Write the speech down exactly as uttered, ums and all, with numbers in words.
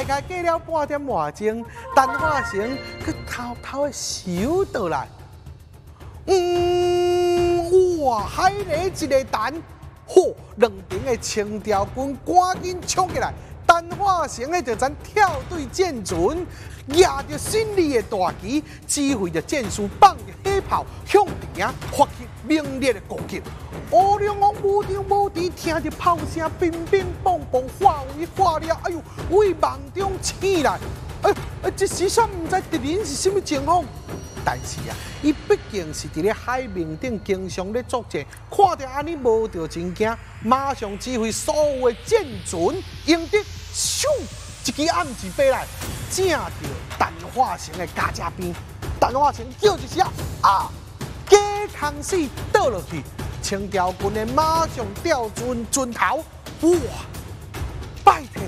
大概过了半点外钟，陈化成佮偷偷的收倒来。嗯，哇，海里一个蛋，嚯！两边的清朝军赶紧冲起来，陈化成的就咱跳对箭阵，压着胜利的大旗，指挥着箭士放着火炮向敌发起猛烈的攻击。乌龙王无张无弛，听着炮声乒乒乓乓，化为化了，哎呦，为梦中醒来。哎呦，哎，这时煞唔知敌人是什么情况。但是啊，伊毕竟是伫咧海面顶经常咧作战，看到安尼无着真惊，马上指挥所有的舰船迎敌，咻，一支暗箭飞来，正着陈化成的甲车边。陈化成叫一声啊，假空死倒落去，清朝军的马上调转船头，哇，拜天